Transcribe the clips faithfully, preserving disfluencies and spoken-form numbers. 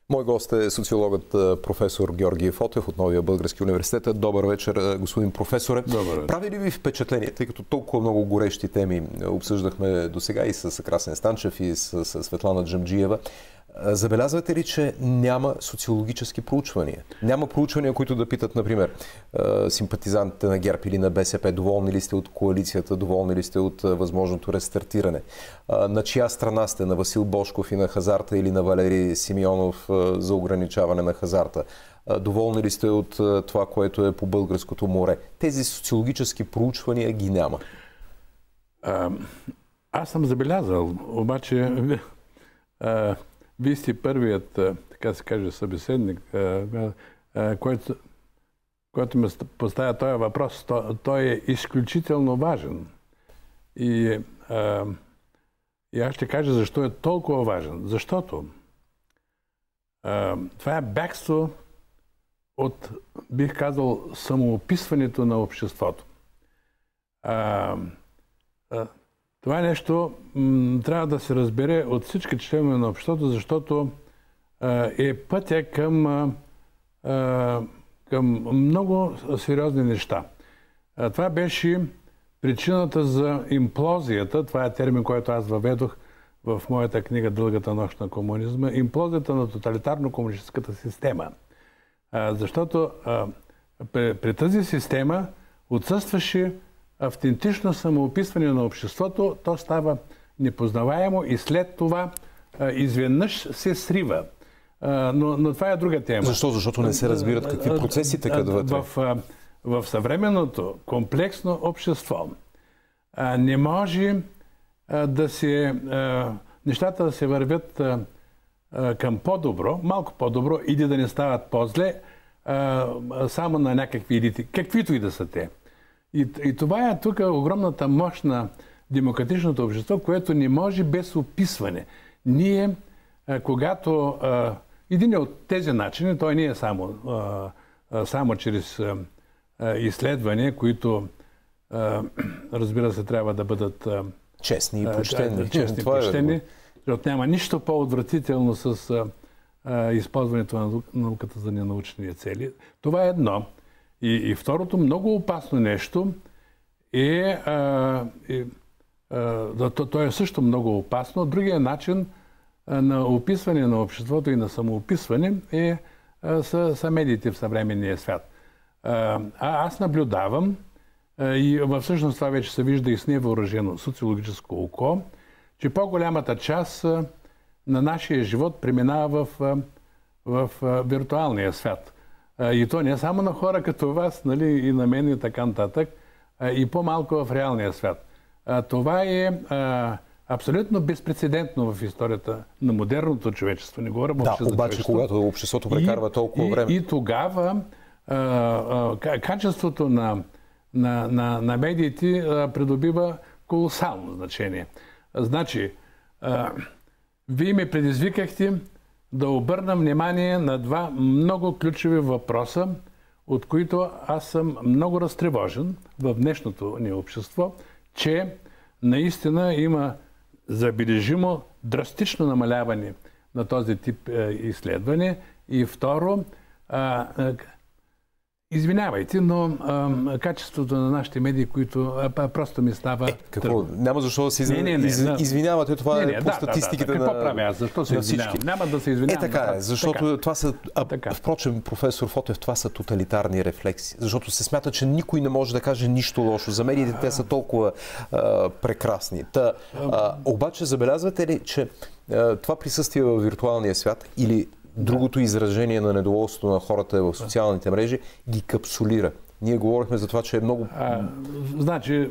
Мой гост е социологът професор Георги Фотев от Новия български университет. Добър вечер, господин професоре. Добър. Прави ли ви впечатление, тъй като толкова много горещи теми обсъждахме досега и с Красен Станчев, и с Светлана Джамджиева, забелязвате ли, че няма социологически проучвания? Няма проучвания, които да питат, например, симпатизантите на ГЕРБ или на БСП, доволни ли сте от коалицията, доволни ли сте от възможното рестартиране? На чия страна сте? На Васил Божков и на хазарта или на Валерий Симеонов за ограничаване на хазарта? Доволни ли сте от това, което е по българското море? Тези социологически проучвания ги няма. А, аз съм забелязал, обаче а, вие сте първият, така се каже, събеседник, който, който ме поставя този въпрос. Той, той е изключително важен. И, а, и аз ще кажа защо е толкова важен. Защото а, това е бягство от, бих казал, самоописването на обществото. А, а, Това нещо м, трябва да се разбере от всички членове на обществото, защото а, е пътя към, а, към много сериозни неща. А, това беше причината за имплозията, това е термин, който аз въведох в моята книга "Дългата нощ на комунизма", имплозията на тоталитарно-комунистическата система. А, защото а, при, при тази система отсъстваше автентично самоописване на обществото, то става непознаваемо и след това а, изведнъж се срива. А, но, но това е друга тема. Защо? Защото не се разбират какви процеси текат вътре. В, в, в съвременното комплексно общество а, не може а, да се... А, нещата да се вървят а, а, към по-добро, малко по-добро, или да не стават по-зле, а, само на някакви елити, каквито и да са те. И, и това е тук огромната мощ на демократичното общество, което не може без описване. Ние, а, когато а, един от тези начини, той не е само, а, а, само чрез а, а, изследвания, които а, разбира се трябва да бъдат а, честни и почтени. А, честни и почтени, защото няма нищо по-отвратително с а, а, използването на науката за ненаучни цели. Това е едно. И, и второто много опасно нещо е, а, е а, то, то е също много опасно. Другия начин а, на описване на обществото и на самоописване е, а, са, са медиите в съвременния свят. А, а аз наблюдавам, а, и всъщност това вече се вижда и с невъоръжено социологическо око, че по-голямата част а, на нашия живот преминава в, а, в а, виртуалния свят. И то не само на хора като вас, нали, и на мен и така нататък, и по-малко в реалния свят. Това е а, абсолютно безпрецедентно в историята на модерното човечество. Не говоря да, обаче когато обществото прекарва толкова и, време. И, и тогава а, а, качеството на, на, на, на медиите а, придобива колосално значение. Значи, а, вие ме предизвикахте да обърна внимание на два много ключови въпроса, от които аз съм много разтревожен в днешното ни общество, че наистина има забележимо драстично намаляване на този тип е, изследване. И второ, а, а, извинявайте, но а, качеството на нашите медии, които а, просто ми става... Е, какво? Няма защо да се из... не, не, не, из... да. извинявате, това не, не, е по да, статистиките да, да, да. Какво правя аз? Защо се извинявам? Няма да се извинявам. Е, така е, защото така. това са... А, така. Впрочем, професор Фотев, това са тоталитарни рефлекси. Защото се смята, че никой не може да каже нищо лошо. За медиите те са толкова а, прекрасни. Та, а, обаче забелязвате ли, че а, това присъствие в виртуалния свят или другото изражение на недоволството на хората в социалните мрежи ги капсулира? Ние говорихме за това, че е много... А, значи,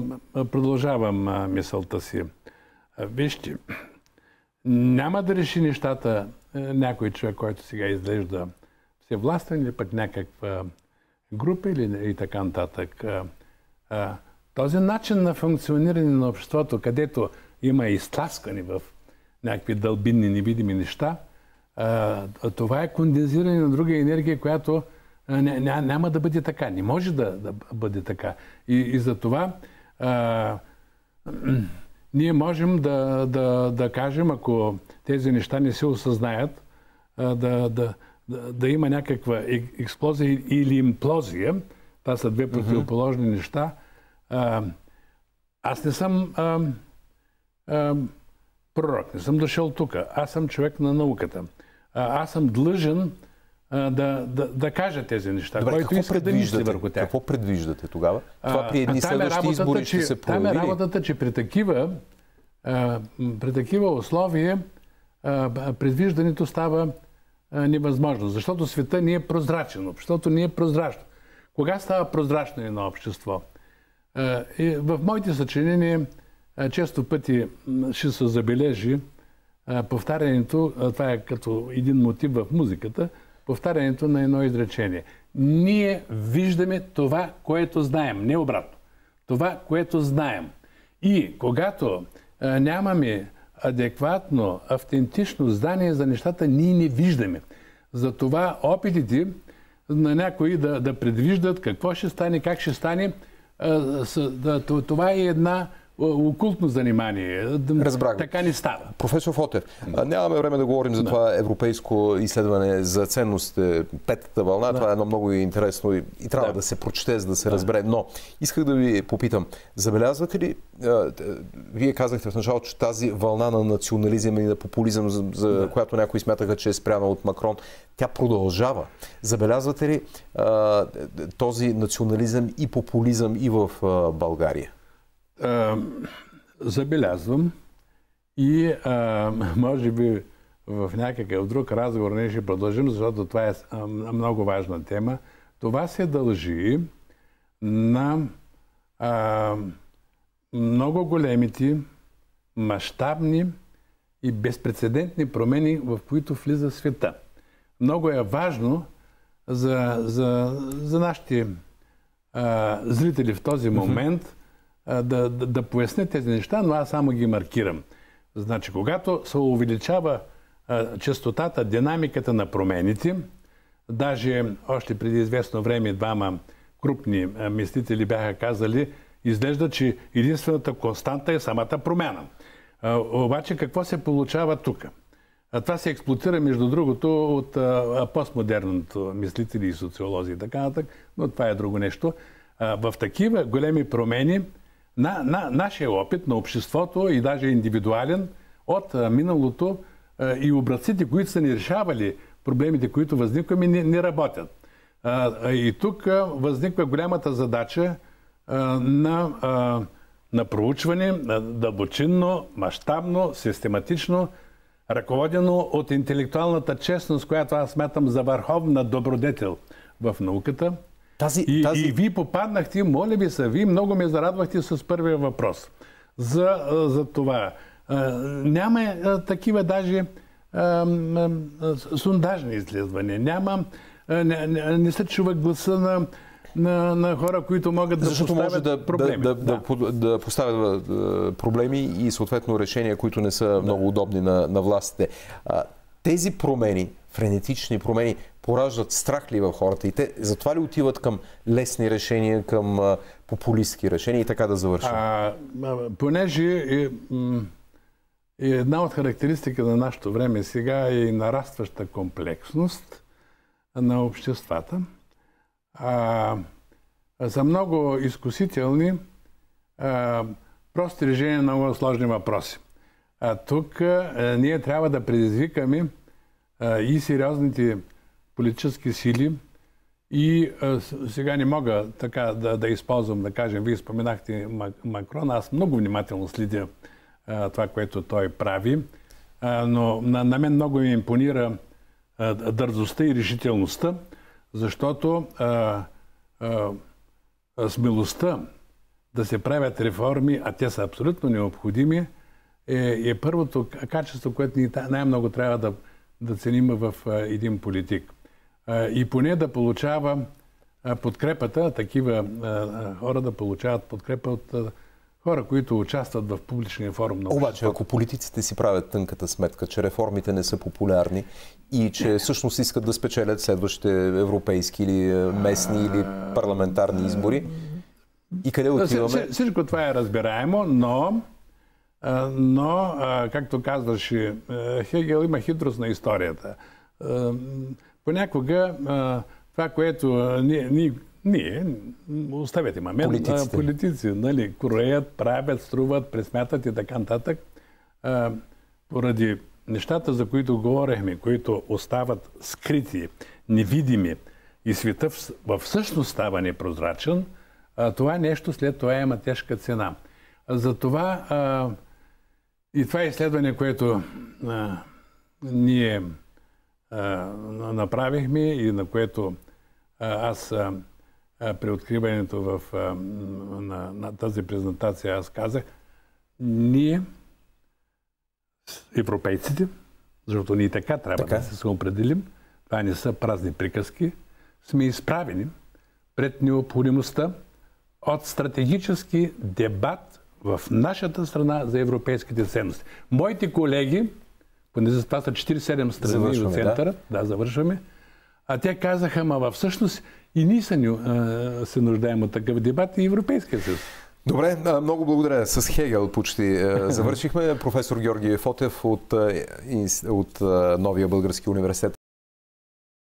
продължавам мисълта си. Вижте, няма да реши нещата някой човек, който сега изглежда всевластен или пък някаква група или и така нататък. Този начин на функциониране на обществото, където има изтласкани в някакви дълбинни невидими неща, това е кондензиране на друга енергия, която няма да бъде така. Не може да, да бъде така. И, и за това а, ние можем да, да, да кажем, ако тези неща не се осъзнаят, да, да, да, да има някаква експлозия или имплозия. Това са две противоположни mm-hmm. неща. А, аз не съм а, а, пророк, не съм дошъл тук. Аз съм човек на науката. А, аз съм длъжен а, да, да, да кажа тези неща. Добре, който иска да мисли върху тях. Какво предвиждате тогава? Това при едни а, следващи е избори ще че, се прояви? Там е работата, че при такива, а, при такива условия а, предвиждането става а, невъзможно. Защото света ни е прозрачен, обществото ни е прозрачно. Кога става прозрачно едно общество? А, и в моите съчинения а, често пъти ще се забележи а, повтарянето, а, това е като един мотив в музиката, повтарянето на едно изречение. Ние виждаме това, което знаем, не обратно. Това, което знаем. И когато а, нямаме адекватно, автентично знание за нещата, ние не виждаме. Затова опитите на някои да, да предвиждат какво ще стане, как ще стане, а, с, да, това е една окултно занимание. Разбрах. Така не става. Професор Фотев, да. Нямаме време да говорим за да. това европейско изследване за ценностите, петата вълна. Да. Това е едно много интересно и, и трябва да. да се прочете, за да се да. разбере. Но исках да ви попитам, забелязвате ли, а, вие казахте в началото, че тази вълна на национализъм и на популизъм, за, за да. която някои смятаха, че е спряна от Макрон, тя продължава. Забелязвате ли а, този национализъм и популизъм и в а, България? Uh, забелязвам и uh, може би в някакъв друг разговор ние ще продължим, защото това е uh, много важна тема. Това се дължи на uh, много големите, мащабни и безпрецедентни промени, в които влиза света. Много е важно за, за, за нашите uh, зрители в този момент mm-hmm. Да, да, да поясня тези неща, но аз само ги маркирам. Значи, когато се увеличава а, честотата, динамиката на промените, даже още преди известно време двама крупни а, мислители бяха казали, изглежда, че единствената константа е самата промяна. А, обаче какво се получава тук? А, това се експлоатира, между другото, от а, постмодерното мислители и социолози и така нататък, но това е друго нещо. А, в такива големи промени На, на нашия опит на обществото и даже индивидуален от а, миналото а, и образците, които са ни решавали проблемите, които възникваме, не, не работят. А, а, и тук а, възниква голямата задача а, на, а, на проучване, а, дълбочинно, мащабно, систематично, ръководено от интелектуалната честност, която аз смятам за върховна добродетел в науката. Тази, и, тази... и вие попаднахте, моля ви се, вие много ме зарадвахте с първия въпрос. За, за това. А, няма а, такива даже а, а, сондажни изследвания. Няма, а, не, не, не се чува гласа на, на, на хора, които могат да Защото поставят може да, проблеми. Да, да, да. Да, да поставят проблеми и съответно решения, които не са да. много удобни на, на властите. А, тези промени, френетични промени, пораждат страх ли в хората и те затова ли отиват към лесни решения, към а, популистски решения и така да завършим? А, понеже е, е една от характеристика на нашето време сега е и нарастваща комплексност на обществата. А, са много изкусителни а, прости решения на много сложни въпроси. А тук а, ние трябва да предизвикаме а, и сериозните политически сили и а, сега не мога така да, да използвам, да кажем, вие споменахте Макрон, аз много внимателно следя а, това, което той прави, а, но на, на мен много ми импонира а, дързостта и решителността, защото а, а, смелостта да се правят реформи, а те са абсолютно необходими, е, е първото качество, което ни най-много трябва да, да ценим в а, един политик. И поне да получава подкрепата, такива хора да получават подкрепа от хора, които участват в публичния форум на обществото. Обаче, ако политиците си правят тънката сметка, че реформите не са популярни и че всъщност искат да спечелят следващите европейски или местни или парламентарни избори, и къде отиваме? Всичко това е разбираемо, но, но както казваше Хегел, има хитрост на историята. понякога това, което ние, ние оставете момент, политиците, политици нали, кореят, правят, струват, пресмятат и така нататък. Поради нещата, за които говорихме, които остават скрити, невидими и света във всъщност става непрозрачен, това нещо след това има тежка цена. Затова и това изследване, което ние направихме и на което аз при откриването в, на, на тази презентация аз казах, ние, европейците, защото ние така трябва така. да се определим, това не са празни приказки, сме изправени пред необходимостта от стратегически дебат в нашата страна за европейските ценности. Моите колеги, поне за това са четиридесет и седем страни в центъра, да? да, завършваме, а те казаха, ма всъщност и ние се, се нуждаем от такъв дебат и Европейския съюз. Добре, много благодаря. С Хегел почти завършихме. Професор Георги Фотев от, от Новия български университет.